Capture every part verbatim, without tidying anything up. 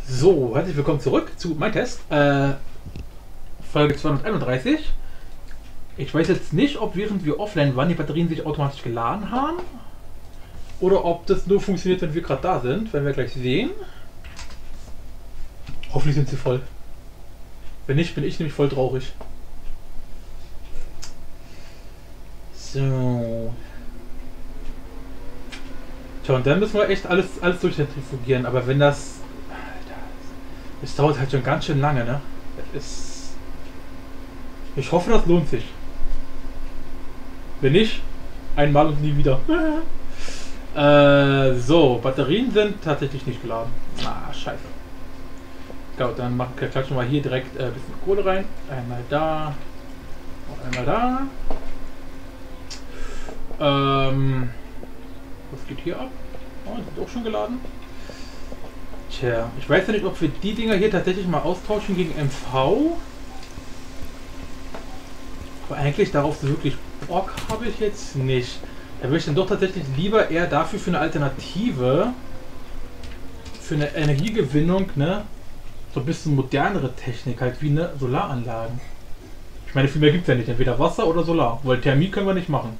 So, herzlich willkommen zurück zu mein Test. Äh, Folge zweihunderteinunddreißig. Ich weiß jetzt nicht, ob während wir offline waren, die Batterien sich automatisch geladen haben. Oder ob das nur funktioniert, wenn wir gerade da sind. Werden wir gleich sehen. Hoffentlich sind sie voll. Wenn nicht, bin ich nämlich voll traurig. So. Tja, und dann müssen wir echt alles, alles durchzentrifugieren. Aber wenn das... Alter, das dauert halt schon ganz schön lange, ne? Das ist... Ich hoffe, das lohnt sich. Wenn nicht, einmal und nie wieder. äh, so, Batterien sind tatsächlich nicht geladen. Ah, scheiße. Gut, dann machen wir klatschen wir hier direkt ein äh, bisschen Kohle rein. Einmal da. Und einmal da. Ähm, was geht hier ab? Oh, die sind auch schon geladen. Tja, ich weiß ja nicht, ob wir die Dinger hier tatsächlich mal austauschen gegen M V. Aber eigentlich darauf so wirklich Bock habe ich jetzt nicht. Da würde ich dann doch tatsächlich lieber eher dafür für eine Alternative, für eine Energiegewinnung, ne, so ein bisschen modernere Technik, halt wie eine Solaranlagen. Ich meine, viel mehr gibt es ja nicht, entweder Wasser oder Solar, weil Thermie können wir nicht machen.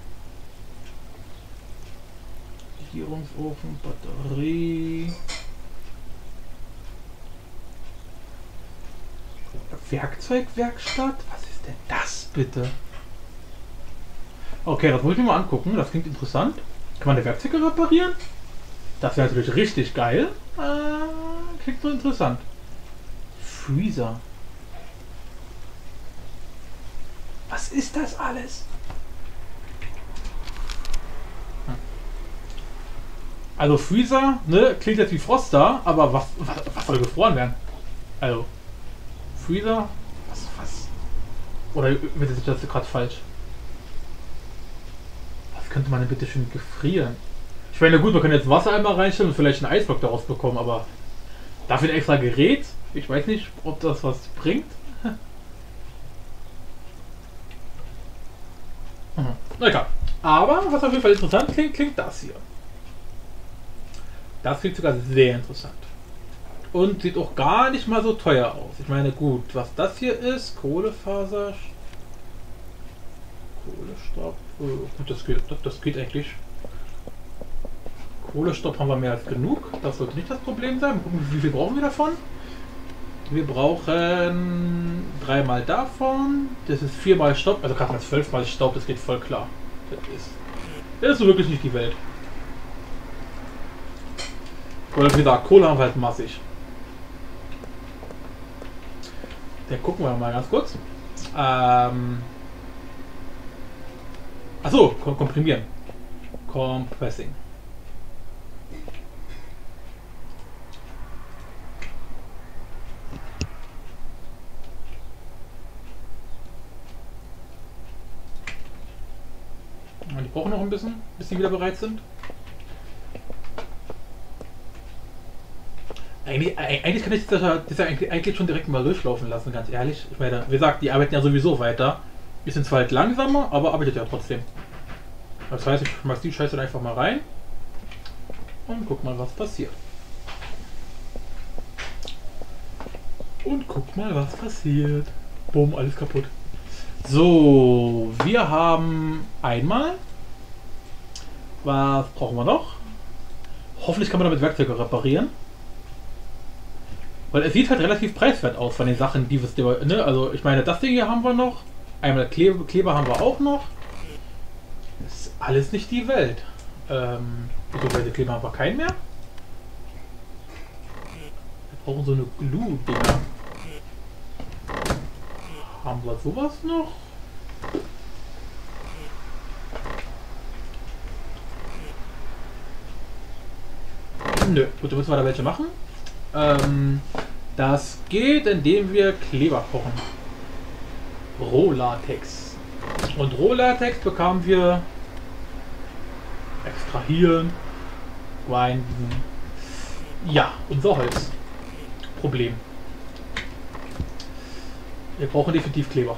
Legierungsofen, Batterie. Werkzeugwerkstatt? Was ist denn das bitte? Okay, das muss ich mir mal angucken. Das klingt interessant. Kann man die Werkzeuge reparieren? Das wäre natürlich richtig geil. Äh, klingt so interessant. Freezer. Was ist das alles? Also Freezer, ne, klingt jetzt wie Froster, aber was, was, was soll gefroren werden? Also, Freezer? Was, was? Oder wird das gerade falsch? Was könnte man denn bitte schön gefrieren? Ich meine, gut, man kann jetzt Wasser einmal reinstellen und vielleicht einen Eisblock daraus bekommen, aber dafür ein extra Gerät? Ich weiß nicht, ob das was bringt. Mhm. Na egal. Aber was auf jeden Fall interessant klingt, klingt das hier. Das klingt sogar sehr interessant. Und sieht auch gar nicht mal so teuer aus. Ich meine, gut, was das hier ist, Kohlefaser, Kohlestopp, oh, gut, das geht, das, das geht eigentlich. Kohlestopp haben wir mehr als genug, das sollte nicht das Problem sein. Mal gucken, wie viel brauchen wir davon? Wir brauchen dreimal davon, das ist viermal Stopp, also gerade mal zwölfmal Staub, das geht voll klar. Das ist, das ist so wirklich nicht die Welt. Oder wie gesagt, Kohle haben wir halt massig. Dann gucken wir mal ganz kurz. Ähm Achso, komprimieren. Compressing. Die brauchen noch ein bisschen, bis sie wieder bereit sind. Eigentlich, eigentlich kann ich das ja, das ja eigentlich schon direkt mal durchlaufen lassen, ganz ehrlich. Ich meine, wie gesagt, die arbeiten ja sowieso weiter. Die sind zwar halt langsamer, aber arbeitet ja trotzdem. Das heißt, ich schmeiß die Scheiße einfach mal rein und guck mal, was passiert. Und guck mal, was passiert. Bumm, alles kaputt. So, wir haben einmal. Was brauchen wir noch? Hoffentlich kann man damit Werkzeuge reparieren. Weil es sieht halt relativ preiswert aus von den Sachen, die wir, ne? Also ich meine, das Ding hier haben wir noch. Einmal Klebe, Kleber haben wir auch noch. Das ist alles nicht die Welt. Ähm, beziehungsweise Kleber haben wir keinen mehr. Wir brauchen so eine Glue-Dinger. Haben wir sowas noch? Nö, gut, da müssen wir da welche machen. Ähm, das geht, indem wir Kleber kochen. Rohlatex. Und Rohlatex bekamen wir extrahieren, grinden. Ja, unser Holz. Problem. Wir brauchen definitiv Kleber.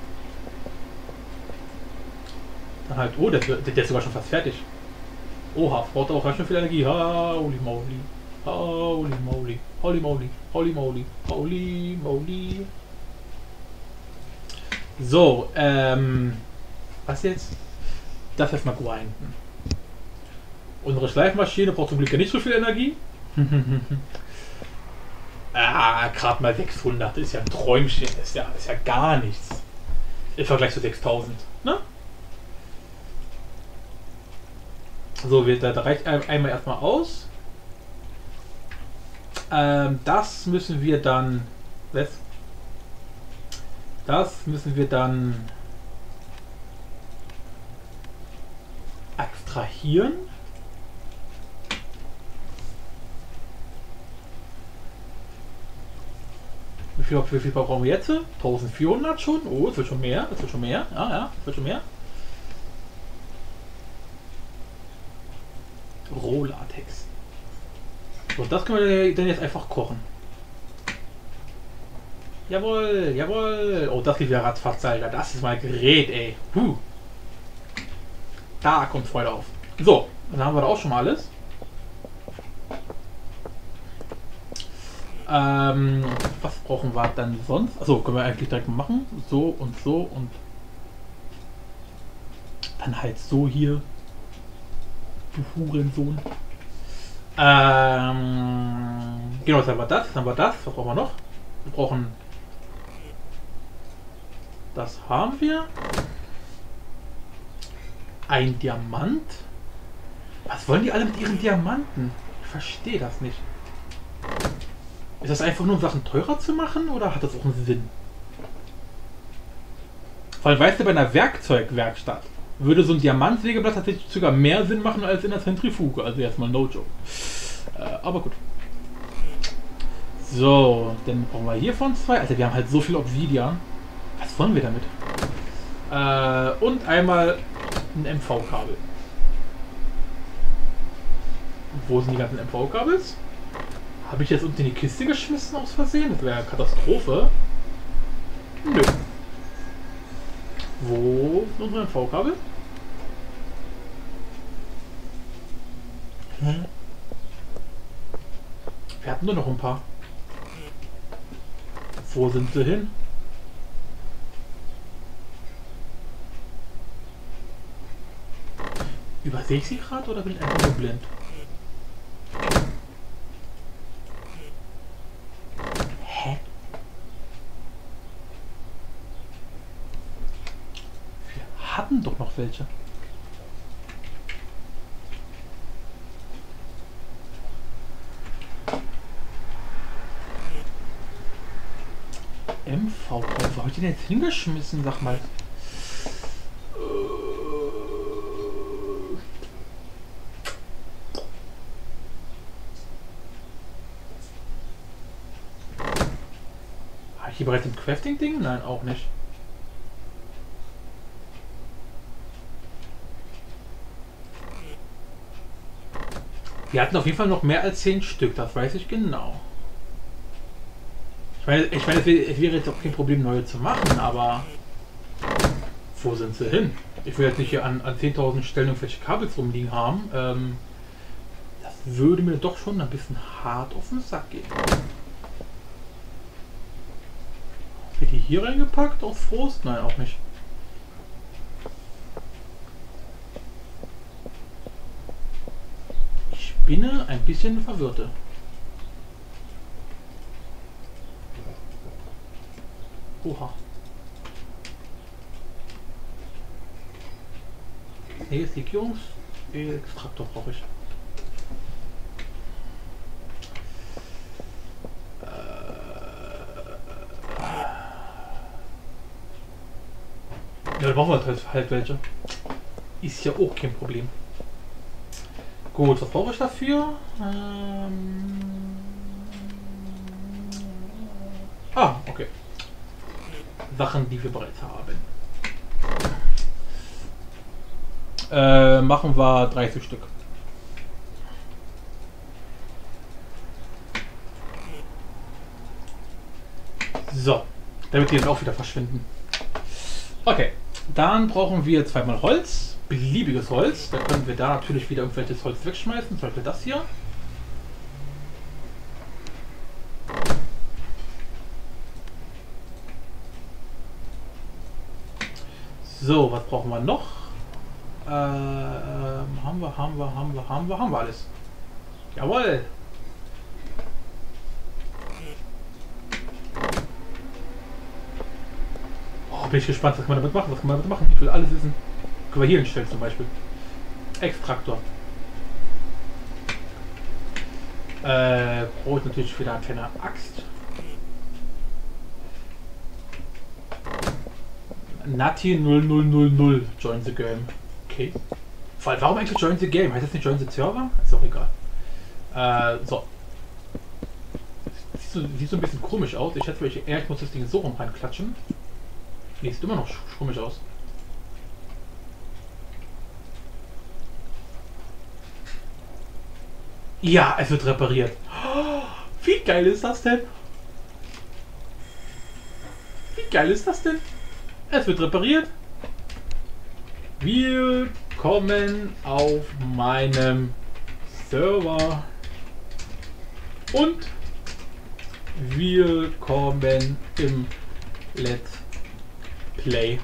Dann halt, oh, der, der ist sogar schon fast fertig. Oha, braucht auch ganz schön viel Energie. Ha, holy moly. Holy moly. Holy moly. Holy moly. Holy moly. So, ähm. Was jetzt? Das jetzt mal grinden. Unsere Schleifmaschine braucht zum Glück ja nicht so viel Energie. Ah, gerade mal sechshundert. Ist ja ein Träumchen. Ist ja, ist ja gar nichts. Im Vergleich zu sechstausend. Ne? So, wird da reicht einmal erstmal aus. Ähm, das müssen wir dann. Was? Das müssen wir dann extrahieren. Wie viel, wie viel brauchen wir jetzt? eintausendvierhundert schon? Oh, es wird schon mehr. Es wird schon mehr. Ja, ja, es wird schon mehr. Rohlatex. So, das können wir dann jetzt einfach kochen. Jawohl, jawohl. Oh, das geht wieder ratzfatz, Alter. Das ist mal Gerät, ey. Puh. Da kommt Freude auf. So, dann haben wir da auch schon mal alles. Ähm, was brauchen wir dann sonst? Achso, können wir eigentlich direkt machen. So und so und dann halt so hier. Du Hurensohn. Ähm, genau, jetzt haben wir das, jetzt haben wir das. Was brauchen wir noch? Wir brauchen... Das haben wir. Ein Diamant. Was wollen die alle mit ihren Diamanten? Ich verstehe das nicht. Ist das einfach nur, um Sachen teurer zu machen oder hat das auch einen Sinn? Vor allem, weißt du, bei einer Werkzeugwerkstatt würde so ein Diamantsägeblatt tatsächlich sogar mehr Sinn machen als in der Zentrifuge. Also erstmal no joke. Äh, aber gut. So, dann brauchen wir hiervon zwei. Also wir haben halt so viel Obsidian. Was wollen wir damit? Äh, und einmal ein M V-Kabel. Wo sind die ganzen M V-Kabels? Habe ich jetzt unten in die Kiste geschmissen aus Versehen? Das wäre eine Katastrophe. Nö. Wo sind unsere M V-Kabel? Hm. Wir hatten nur noch ein paar. Wo sind sie hin? Übersehe ich sie gerade oder bin ich einfach nur blind? Hä? Wir hatten doch noch welche. M V, wo habe ich den jetzt hingeschmissen, sag mal? Habe ich hier bereits ein Crafting-Ding? Nein, auch nicht. Wir hatten auf jeden Fall noch mehr als zehn Stück, das weiß ich genau. Ich meine, ich meine, es wäre jetzt auch kein Problem, neue zu machen, aber wo sind sie hin? Ich will jetzt nicht hier an, an zehntausend Stellen irgendwelche Kabels rumliegen haben. Ähm, das würde mir doch schon ein bisschen hart auf den Sack gehen. Wird die hier reingepackt aus Frost? Nein, auch nicht. Ich bin ein bisschen verwirrte. Oha. Nee, ist Legierungsextraktor brauche ich. Äh, ja, da brauchen wir halt, halt welche. Ist ja auch kein Problem. Gut, was brauche ich dafür? Ähm ah, okay. Sachen, die wir bereits haben. Äh, machen wir dreißig Stück. So, damit die jetzt auch wieder verschwinden. Okay, dann brauchen wir zweimal Holz, beliebiges Holz. Da können wir da natürlich wieder irgendwelches Holz wegschmeißen, zum Beispiel das hier. So, was brauchen wir noch? Äh, haben wir, haben wir, haben wir, haben wir, haben wir alles. Jawohl. Oh, bin ich gespannt, was kann man damit machen? Was kann man damit machen? Ich will alles wissen. Können wir hier hinstellen zum Beispiel. Extraktor. Äh, brauche ich natürlich wieder eine kleine Axt. Nati null null null null join the game. Okay. Vor allem, warum eigentlich join the game? Heißt das nicht join the server? Ist doch egal. Äh, so. Sieht so, sieht so ein bisschen komisch aus. Ich schätze, ich, eher, ich muss das Ding so rum reinklatschen. Nee, sieht immer noch komisch aus. Ja, es wird repariert. Oh, wie geil ist das denn? Wie geil ist das denn? Es wird repariert. Willkommen auf meinem Server. Und willkommen im Let's Play.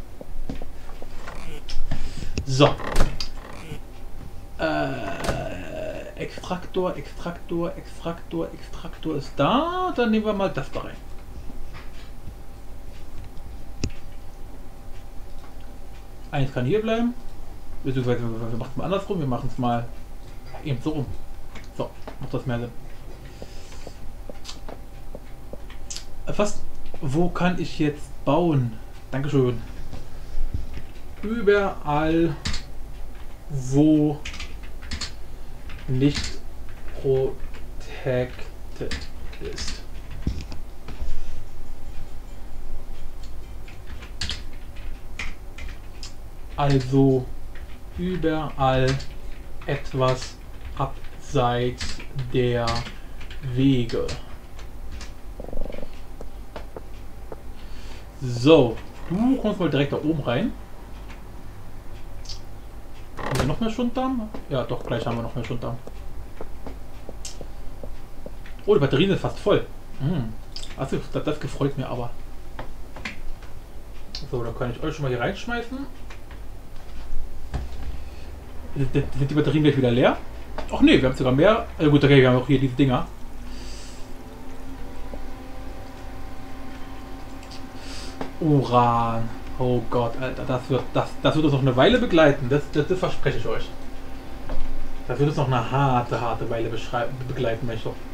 So. Äh, Extraktor, Extraktor, Extraktor, Extraktor ist da. Dann nehmen wir mal das da rein. Eins kann hier bleiben. Beziehungsweise wir machen es mal andersrum. Wir machen es mal eben so rum. So, macht das mehr Sinn. Was? Wo kann ich jetzt bauen? Dankeschön. Überall, wo nicht protected ist. Also überall etwas abseits der Wege. So, du kommst mal direkt da oben rein. Haben wir noch mehr Schunddarm? Ja, doch, gleich haben wir noch mehr Schunddarm. Oh, die Batterien sind fast voll. Hm. Also, das, das gefreut mir aber. So, dann kann ich euch schon mal hier reinschmeißen. Sind die Batterien gleich wieder leer? Ach nee, wir haben sogar mehr. Also gut, okay, wir haben auch hier diese Dinger. Uran. Oh Gott, Alter, das wird, das, das wird uns noch eine Weile begleiten. Das, das, das verspreche ich euch. Das wird uns noch eine harte, harte Weile begleiten, möchte ich.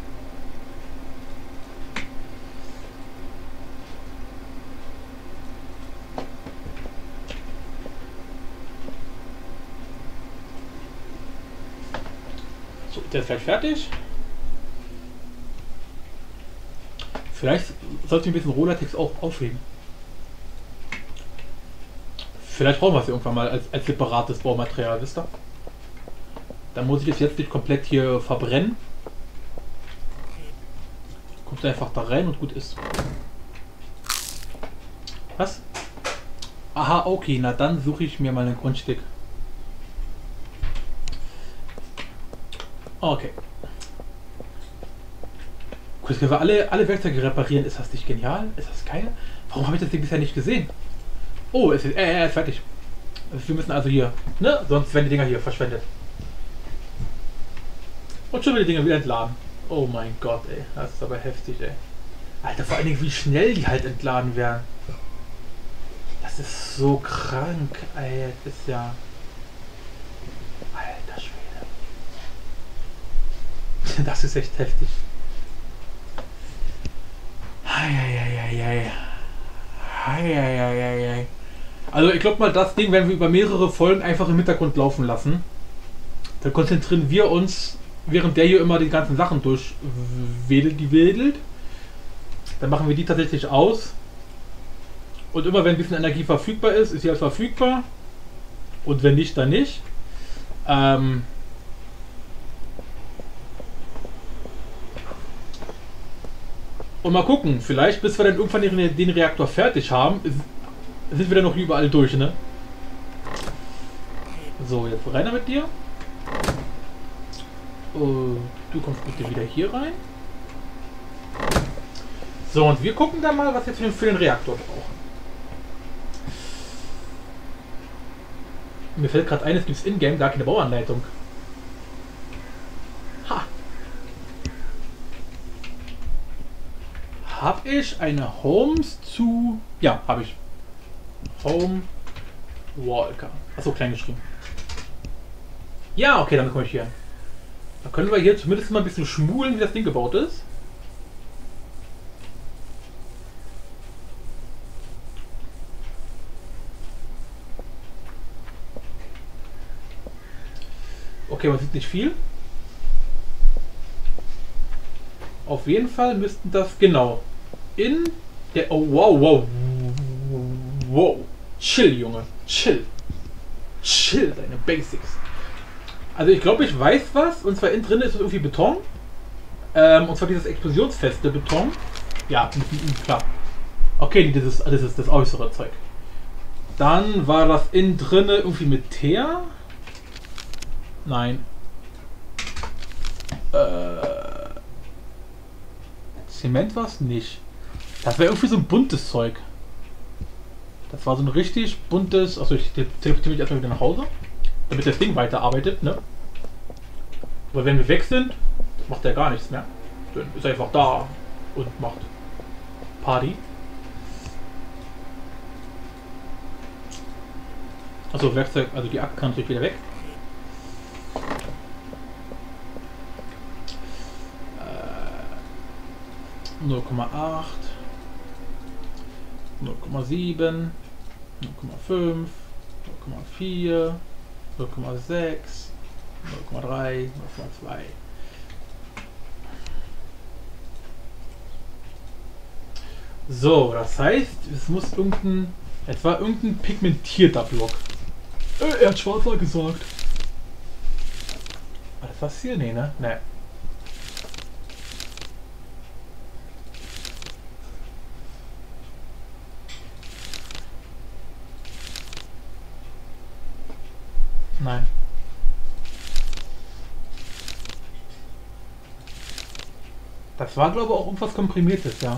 So, der ist gleich fertig. Vielleicht sollte ich ein bisschen Rohlatex auch aufheben. Vielleicht brauchen wir es irgendwann mal als, als separates Baumaterial, wisst ihr? Dann muss ich es jetzt nicht komplett hier verbrennen. Kommt einfach da rein und gut ist. Was? Aha, okay, na dann suche ich mir mal ein Grundstück. Okay. Gut, jetzt können wir alle, alle Werkzeuge reparieren. Ist das nicht genial? Ist das geil? Warum habe ich das Ding bisher nicht gesehen? Oh, es ist, äh, er ist fertig. Wir müssen also hier, ne? Sonst werden die Dinger hier verschwendet. Und schon wieder die Dinger wieder entladen. Oh mein Gott, ey. Das ist aber heftig, ey. Alter, vor allen Dingen, wie schnell die halt entladen werden. Das ist so krank, ey. Das ist ja... Alter Schwede. Das ist echt heftig. Eieieiei. Eieieiei. Also ich glaube mal, das Ding werden wir über mehrere Folgen einfach im Hintergrund laufen lassen. Dann konzentrieren wir uns, während der hier immer die ganzen Sachen durchwedelt, die wedelt. Dann machen wir die tatsächlich aus. Und immer wenn ein bisschen Energie verfügbar ist, ist sie halt verfügbar. Und wenn nicht, dann nicht. Ähm Und mal gucken, vielleicht bis wir dann irgendwann den, den Reaktor fertig haben, ist, sind wir dann noch überall durch, ne? So, jetzt rein mit dir. Uh, du kommst bitte wieder hier rein. So, und wir gucken dann mal, was wir für den, für den Reaktor brauchen. Mir fällt gerade ein, es gibt in-game gar keine Bauanleitung. Ha! Hab ich eine Homes zu... Ja, habe ich. Home Walker. Achso, klein geschrieben. Ja, okay, dann komme ich hier. Da können wir hier zumindest mal ein bisschen schmulen, wie das Ding gebaut ist. Okay, man sieht nicht viel. Auf jeden Fall müssten das genau in der... Oh, wow, wow. Wow. Chill, Junge. Chill. Chill, deine Basics. Also ich glaube, ich weiß was. Und zwar innen drin ist es irgendwie Beton. Ähm, und zwar dieses explosionsfeste Beton. Ja, klar. Okay, das ist, das ist das äußere Zeug. Dann war das innen drin irgendwie mit Teer. Nein. Äh, Zement war es nicht. Das war irgendwie so ein buntes Zeug. Das war so ein richtig buntes... Achso, ich teleportiere mich erstmal wieder nach Hause. Damit das Ding weiterarbeitet, ne? Aber wenn wir weg sind, macht er gar nichts mehr. Dann ist er einfach da und macht Party. Also Werkzeug, also die Axt kann natürlich wieder weg. null Komma acht, null Komma sieben, null Komma fünf, null Komma vier, null Komma sechs, null Komma drei, null Komma zwei. So, das heißt, es muss irgendein, etwa irgendein pigmentierter Block. Äh, er hat schwarzer gesagt. War das was hier? Nee, ne? Ne. Nein. Das war, glaube ich, auch irgendwas Komprimiertes, ja.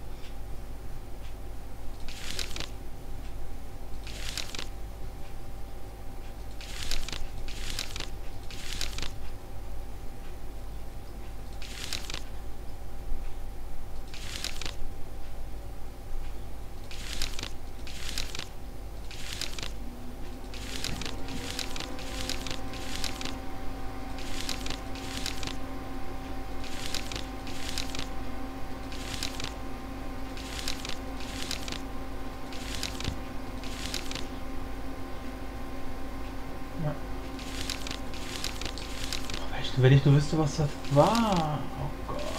Wenn ich nur wüsste, was das war. Oh Gott.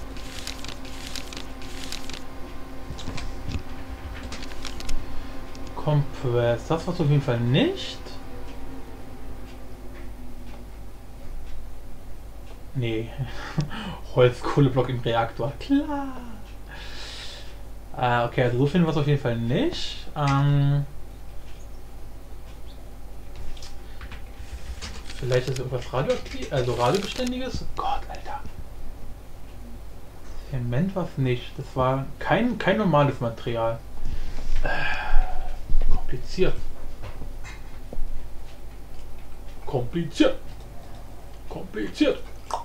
Compress. Das war auf jeden Fall nicht. Nee. Holzkohleblock im Reaktor. Klar. Äh, okay, also so finden wir es auf jeden Fall nicht. Ähm, vielleicht ist irgendwas radioaktiv, also radiobeständiges. Oh Gott, Alter. Zement war es nicht. Das war kein, kein normales Material. Äh, kompliziert. Kompliziert. Kompliziert.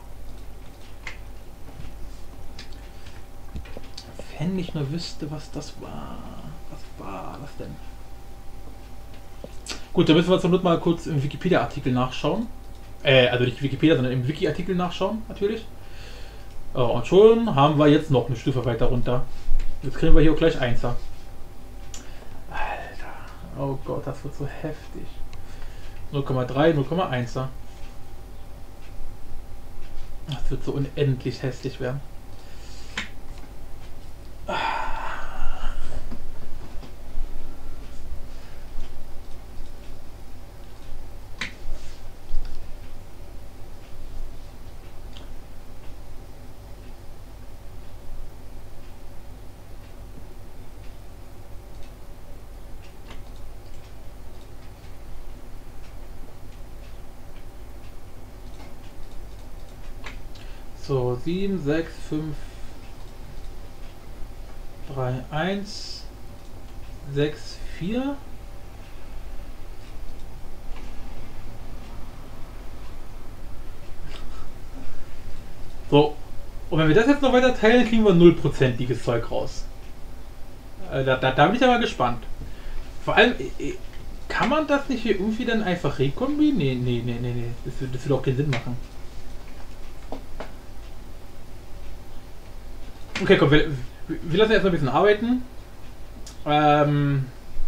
Wenn ich nur wüsste, was das war. Was war das denn? Gut, da müssen wir zur Not mal kurz im Wikipedia-Artikel nachschauen. Äh, also nicht Wikipedia, sondern im Wiki-Artikel nachschauen, natürlich. Oh, und schon haben wir jetzt noch eine Stufe weiter runter. Jetzt kriegen wir hier auch gleich Einser. Alter, oh Gott, das wird so heftig. null Komma drei, null Komma eins. Das wird so unendlich hässlich werden. So, sieben, sechs, fünf, drei, eins, sechs, vier. So. Und wenn wir das jetzt noch weiter teilen, kriegen wir null prozentiges Zeug raus. Äh, da, da, da bin ich aber gespannt. Vor allem, äh, kann man das nicht hier irgendwie dann einfach rekombinieren? Nee, nee, nee, nee, nee. Das, das würde auch keinen Sinn machen. Okay, komm, wir, wir lassen erstmal ein bisschen arbeiten. Ähm.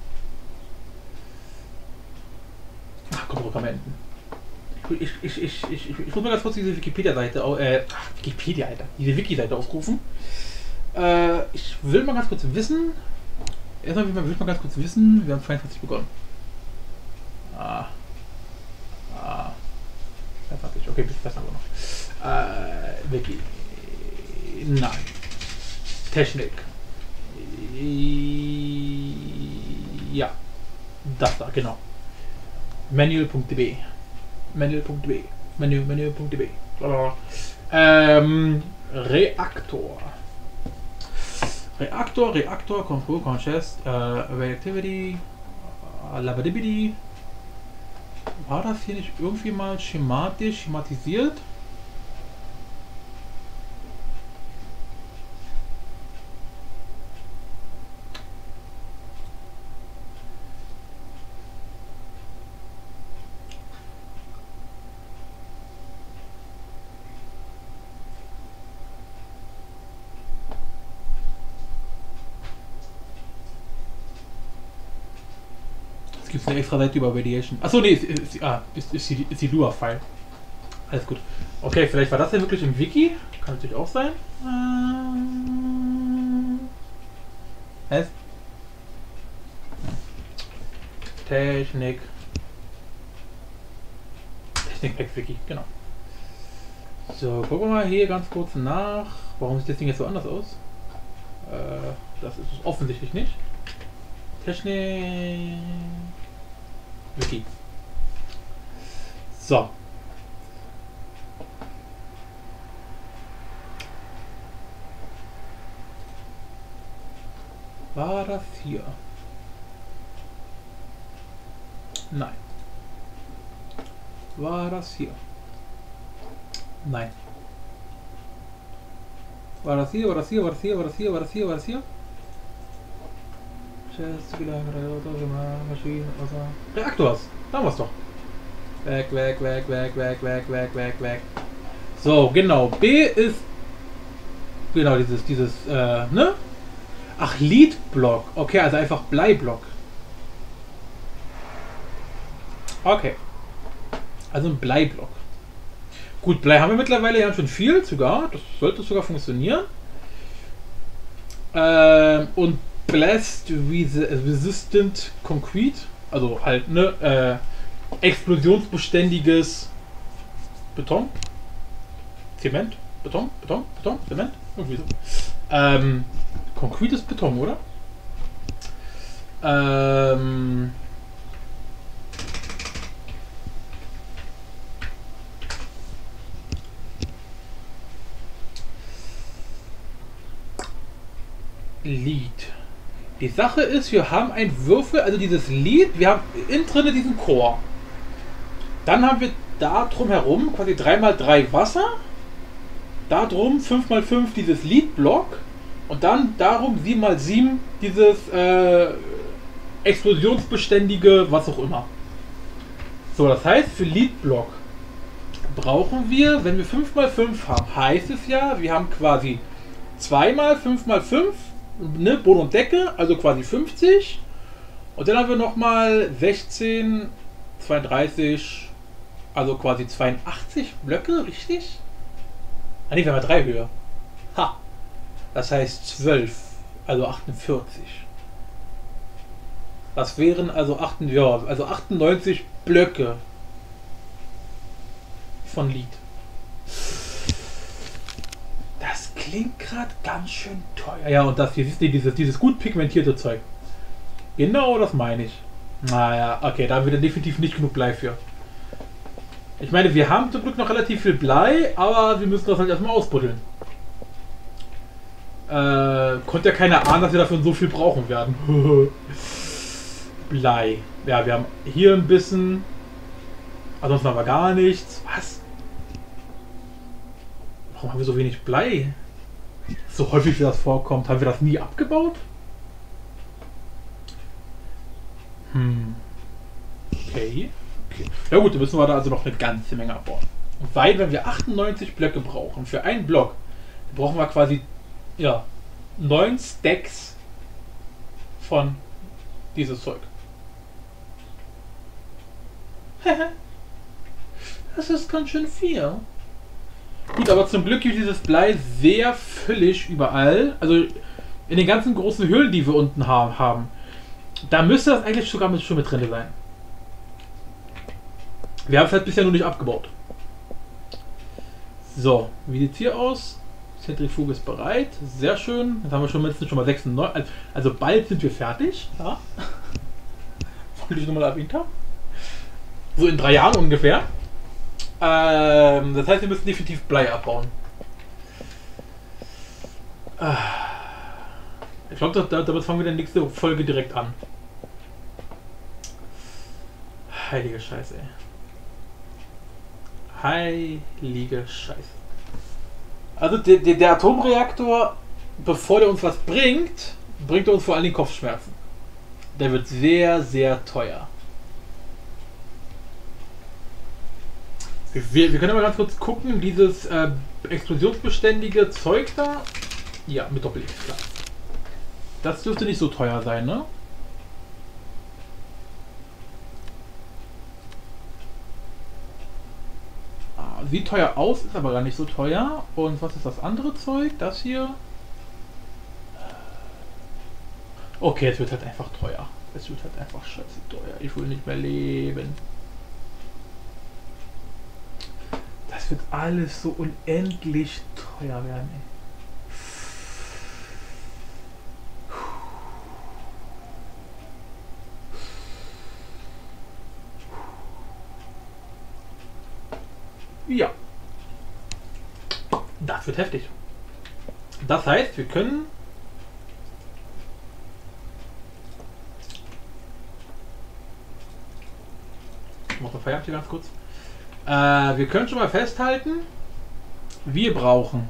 Ach komm, wo kann man enden? Ich, ich, ich, ich, ich, ich muss mal ganz kurz diese Wikipedia-Seite, äh, ach, Wikipedia, Alter, diese Wiki-Seite aufrufen. Äh, ich will mal ganz kurz wissen. Erstmal will ich mal ganz kurz wissen, wir haben zweiundzwanzig begonnen. Ah. Ah. zweiundzwanzig, okay, bis das haben wir noch. Äh, Wiki. Nein. Technik. Ja. Das da, genau. Manual.db. Manual.db. Menü, Menü.db. Ähm, Reaktor. Reaktor, Reaktor, Control, Conchest, äh, Reactivity, äh, Labadibidi. War das hier nicht irgendwie mal schematisch, schematisiert? Gibt es eine extra Seite über Radiation? Achso, nee, ist, ist, ah, ist, ist, die, ist die Lua-File. Alles gut. Okay, vielleicht war das ja wirklich im Wiki. Kann natürlich auch sein. Ähm, was? Technik. Technik-Wiki, genau. So, gucken wir mal hier ganz kurz nach. Warum sieht das Ding jetzt so anders aus? Äh, das ist es offensichtlich nicht. Technik. Wiki. So. War das hier? Nein. War das hier? Nein. War das hier? War das hier? War das hier? War das hier? War das hier? War das hier? Reaktors. Da haben wir es doch. Weg, weg, weg, weg, weg, weg, weg, weg, weg. So, genau. B ist genau dieses, dieses, äh, ne? Ach, Lead-Block. Okay, also einfach Bleiblock. Okay. Also ein Bleiblock. Gut, Blei haben wir mittlerweile ja schon viel sogar. Das sollte sogar funktionieren. Ähm, und Blast Resistant Concrete, also halt ne äh, explosionsbeständiges Beton, Zement, Beton, Beton, Beton, Zement, irgendwie so. Ähm, Concrete ist Beton, oder? Ähm, Lead. Die Sache ist, wir haben ein Würfel, also dieses Lead, wir haben innen drin diesen Core. Dann haben wir da drum herum quasi drei mal drei Wasser. Da drum fünf mal fünf dieses Lead-Block. Und dann darum sieben mal sieben dieses äh, explosionsbeständige, was auch immer. So, das heißt, für Lead-Block brauchen wir, wenn wir fünf mal fünf haben, heißt es ja, wir haben quasi zwei mal fünf mal fünf. Ne, Boden und Decke, also quasi fünfzig. Und dann haben wir nochmal sechzehn, zweiunddreißig, also quasi zweiundachtzig Blöcke, richtig? Ah ne, wir haben ja drei Höhe. Ha! Das heißt zwölf, also achtundvierzig. Das wären also, acht, ja, also achtundneunzig Blöcke von Lead. Das klingt gerade ganz schön teuer. Ja, und das hier, siehst du, dieses, dieses gut pigmentierte Zeug. Genau das meine ich. Naja, okay, da haben wir definitiv nicht genug Blei für. Ich meine, wir haben zum Glück noch relativ viel Blei, aber wir müssen das halt erstmal ausbuddeln. Äh, konnte ja keiner ahnen, dass wir dafür so viel brauchen werden. Blei. Ja, wir haben hier ein bisschen. Ansonsten haben wir gar nichts. Was? Warum haben wir so wenig Blei? So häufig wie das vorkommt. Haben wir das nie abgebaut? Hm. Okay. Okay. Ja gut, dann müssen wir da also noch eine ganze Menge abbauen. Weil, wenn wir achtundneunzig Blöcke brauchen für einen Block, brauchen wir quasi ja, neun Stacks von dieses Zeug. Das ist ganz schön viel. Gut, aber zum Glück gibt dieses Blei sehr füllig überall. Also in den ganzen großen Höhlen, die wir unten haben. Da müsste das eigentlich sogar mit, schon mit drin sein. Wir haben es halt bisher nur nicht abgebaut. So, wie sieht es hier aus? Zentrifuge ist bereit. Sehr schön. Jetzt haben wir schon mindestens schon mal sechsundneunzig. Also bald sind wir fertig. Ja. Wollte ich nochmal erwähnt haben. So in drei Jahren ungefähr. Ähm, das heißt, wir müssen definitiv Blei abbauen. Ich glaube, damit fangen wir dann nächste Folge direkt an. Heilige Scheiße, ey. Heilige Scheiße. Also der, der, der Atomreaktor, bevor der uns was bringt, bringt er uns vor allen Dingen Kopfschmerzen. Der wird sehr, sehr teuer. Wir, wir können mal ganz kurz gucken, dieses äh, explosionsbeständige Zeug da. Ja, mit Doppel-X, klar. Das dürfte nicht so teuer sein, ne? Ah, sieht teuer aus, ist aber gar nicht so teuer. Und was ist das andere Zeug? Das hier? Okay, es wird halt einfach teuer. Es wird halt einfach scheiße teuer. Ich will nicht mehr leben. Das wird alles so unendlich teuer werden, ey. Ja. Das wird heftig. Das heißt, wir können ich mach mal Feierabend hier ganz kurz. Äh, wir können schon mal festhalten, wir brauchen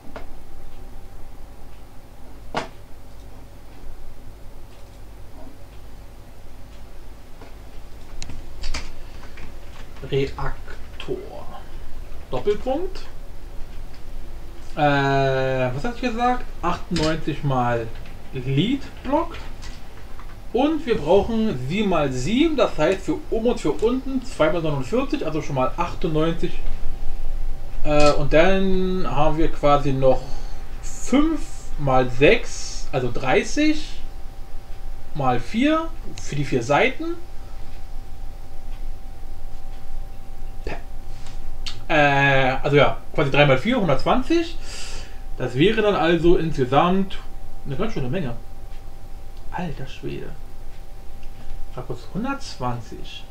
Reaktor. Doppelpunkt. Äh, was hast du gesagt? achtundneunzig mal Lead-Block. Und wir brauchen sieben mal sieben, das heißt für oben und für unten zwei mal neunundvierzig, also schon mal achtundneunzig. Äh, und dann haben wir quasi noch fünf mal sechs, also dreißig mal vier für die vier Seiten. Äh, also ja, quasi drei mal vier, hundertzwanzig. Das wäre dann also insgesamt eine ganz schöne Menge. Alter Schwede. Mal kurz, hundertzwanzig.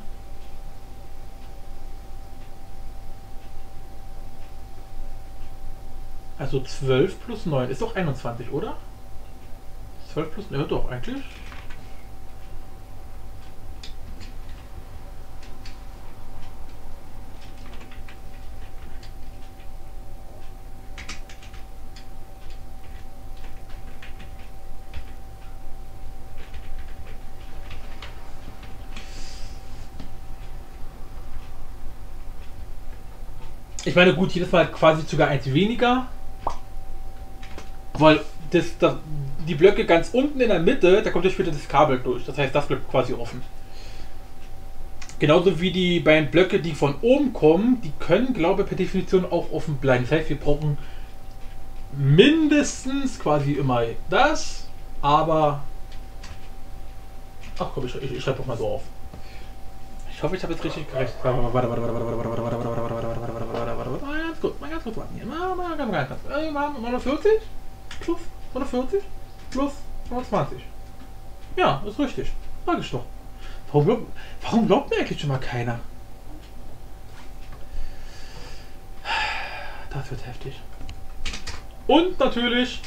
Also zwölf plus neun ist doch einundzwanzig, oder? zwölf plus neun, ja doch, eigentlich. Ich meine, gut, jedes Mal quasi sogar eins weniger. Weil das, das, die Blöcke ganz unten in der Mitte, da kommt ja später das Kabel durch. Das heißt, das bleibt quasi offen. Genauso wie die beiden Blöcke, die von oben kommen, die können, glaube ich, per Definition auch offen bleiben. Das heißt, wir brauchen mindestens quasi immer das, aber... Ach komm, ich, ich, ich schreibe doch mal so auf. Ich hoffe, ich habe jetzt richtig gerechnet. Warte, warte, warte, warte, warte, warte, warte, warte, warte, warte, warte, warte, warte, warte, warte, warte, mal ganz kurz, mal ganz kurz warten hier. Mal, mal, ganz, ganz, ganz. Äh, neunundvierzig plus hundertvierzig plus hundertzwanzig. Ja, ist richtig. Sag ich doch. Warum, glaub, warum glaubt mir eigentlich schon mal keiner? Das wird heftig. Und natürlich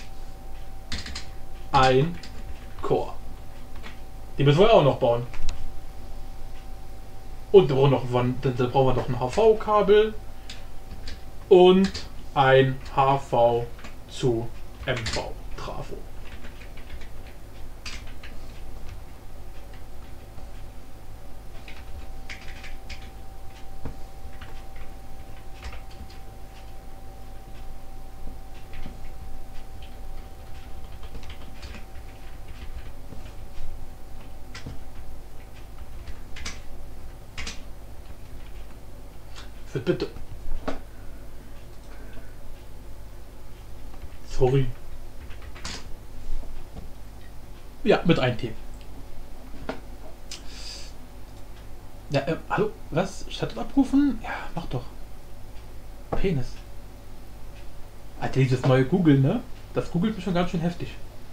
ein Core. Die müssen wir auch noch bauen. Und da brauchen wir noch, da brauchen wir noch ein H V-Kabel und ein H V zu M V Trafo. Bitte. Sorry. Ja, mit einem T. Ja, äh, hallo? Was? Statt abrufen? Ja, mach doch. Penis. Alter, dieses neue Google, ne? Das googelt mich schon ganz schön heftig.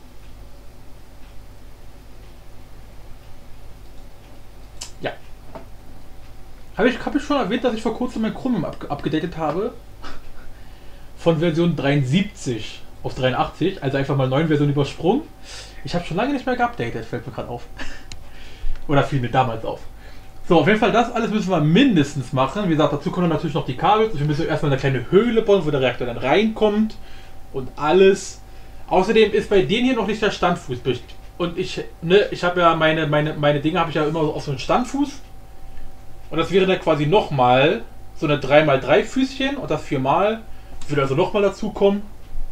Ja. Habe ich, hab ich schon erwähnt, dass ich vor kurzem mein Chromium ab, abgedatet habe? Von Version dreiundsiebzig auf dreiundachtzig, also einfach mal neun Versionen übersprungen. Ich habe schon lange nicht mehr geupdatet, fällt mir gerade auf. Oder fiel mir damals auf. So, auf jeden Fall das alles müssen wir mindestens machen. Wie gesagt, dazu kommen natürlich noch die Kabel. Wir müssen erstmal eine kleine Höhle bauen, wo der Reaktor dann reinkommt. Und alles. Außerdem ist bei denen hier noch nicht der Standfuß. Und ich, ne, ich habe ja meine, meine, meine Dinge habe ich ja immer auf so einen Standfuß. Und das wäre dann quasi nochmal so eine drei mal drei Füßchen und das viermal. Würde also nochmal dazu kommen.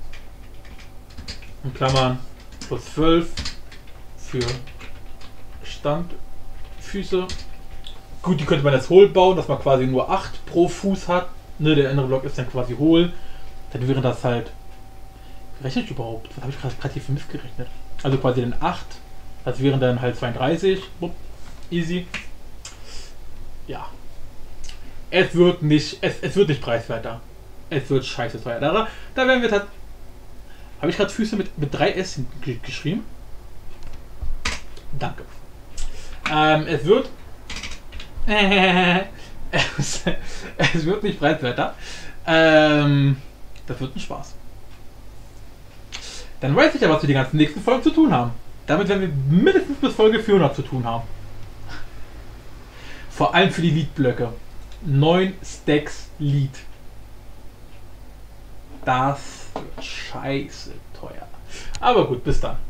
In Klammern plus zwölf für Standfüße. Gut, die könnte man jetzt hohl bauen, dass man quasi nur acht pro Fuß hat. Ne, der andere Block ist dann quasi hohl. Dann wäre das halt. Wie rechne ich überhaupt? Was habe ich gerade hier für Mist gerechnet? Also quasi dann acht. Das wären dann halt zweiunddreißig. Bup, easy. Ja. Es wird nicht. Es, es wird nicht preiswerter. Es wird scheiße teuer. Da, da werden wir. Habe ich gerade Füße mit, mit drei S geschrieben? Danke. Ähm, es wird. es, es wird nicht preiswerter. Ähm, das wird ein Spaß. Dann weiß ich ja, was wir die ganzen nächsten Folgen zu tun haben. Damit werden wir mindestens bis Folge vierhundert zu tun haben. Vor allem für die Lead-Blöcke. neun Stacks Lead. Das wird scheiße teuer. Aber gut, bis dann.